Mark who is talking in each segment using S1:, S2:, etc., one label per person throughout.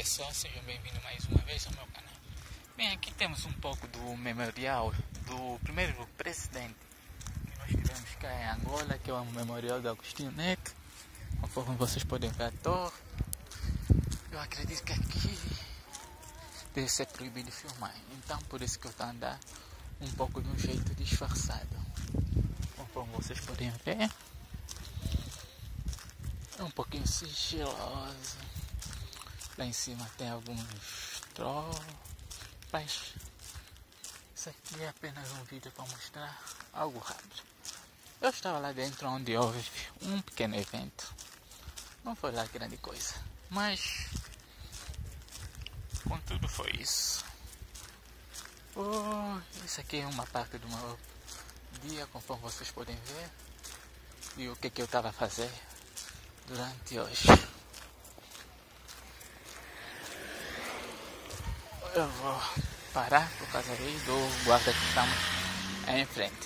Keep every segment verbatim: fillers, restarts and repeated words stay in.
S1: pessoal, sejam bem-vindos mais uma vez ao meu canal. Bem, aqui temos um pouco do memorial do primeiro presidente que nós tivemos cá em Angola, que é o memorial do Agostinho Neto. Conforme vocês podem ver a torre, eu acredito que aqui deve ser proibido filmar, então por isso que eu estou a andar um pouco de um jeito disfarçado. Conforme vocês podem ver, é um pouquinho sigiloso. Lá em cima tem alguns tropas. Isso aqui é apenas um vídeo para mostrar algo rápido. Eu estava lá dentro onde houve um pequeno evento. Não foi lá grande coisa, mas contudo foi isso. Oh, isso aqui é uma parte do meu dia, conforme vocês podem ver. E o que, que eu estava a fazer durante hoje. Eu vou parar por causa aí do guarda que estamos aí em frente.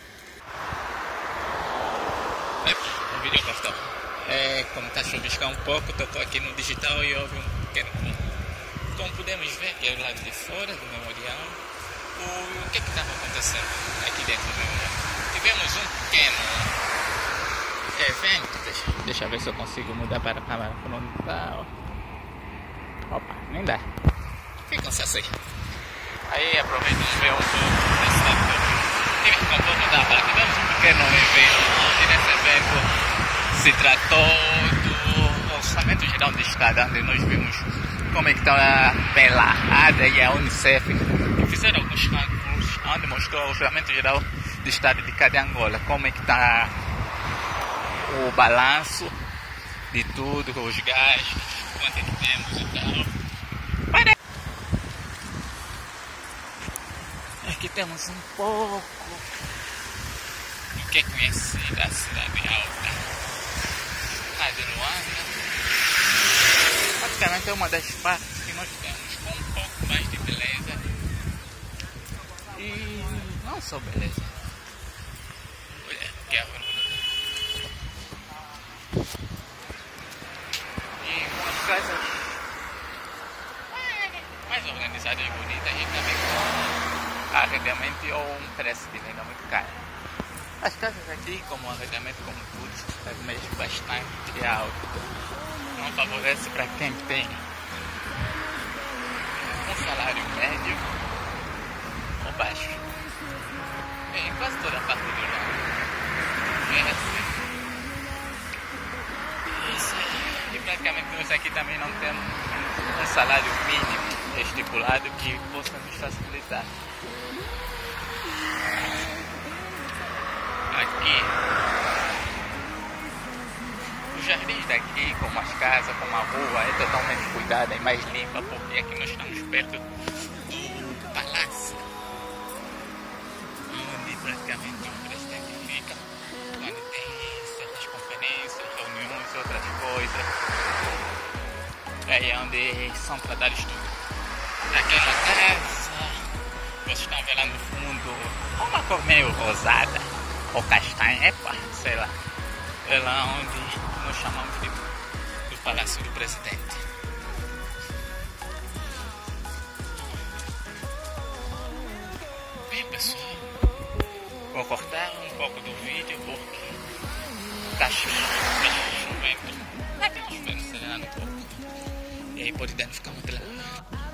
S1: É, o vídeo pastor. É, como está a chuviscar um pouco, estou aqui no digital e houve um pequeno boom. Como podemos ver, aqui é o lado de fora do memorial. O, o que é que estava acontecendo aqui dentro do memorial? Tivemos um pequeno evento. Deixa, deixa eu ver se eu consigo mudar para a câmera frontal. Opa, nem dá. Ficam-se assim. Aí aproveitam e ver um pouco desse lado. Tive que compor mudar para tivemos um pequeno evento. E nesse evento se tratou do Orçamento Geral do Estado, onde nós vimos como é que está pela A D A e a Unicef, que fizeram alguns cálculos, onde mostrou o Orçamento Geral do Estado de cada Angola, como é que está o balanço de tudo, os gastos, quanto é que temos e tal. Aqui temos um pouco do que é conhecida a cidade alta, a de Luanda. Praticamente é uma das partes que nós temos com um pouco mais de beleza. E não só beleza. Olha, que é e umas casas mais organizadas e bonitas e também com arrendamento ou um preço de venda muito caro. As casas aqui, como arrendamento, como tudo, é mesmo bastante alto. Não favorece para quem tem um salário médio ou baixo. Em quase toda a parte do mundo é assim. Isso. E praticamente nós aqui também não temos um salário mínimo estipulado que possa nos facilitar. Aqui, os jardins daqui, como as casas, como a rua, é totalmente cuidada e mais limpa, porque aqui nós estamos perto do palácio, onde praticamente o presidente fica quando tem certas conferências, reuniões e outras coisas. É onde são tratados tudo. Aquela casa, vocês estão vendo lá no fundo, uma cor meio rosada ou castanha, epa, sei lá. É lá onde nós chamamos de do Palácio do Presidente. Bem, pessoal, vou cortar um pouco do vídeo porque tá chovendo. Vai ter um chovendo, acelerando um pouco. E aí pode danificar muito lá.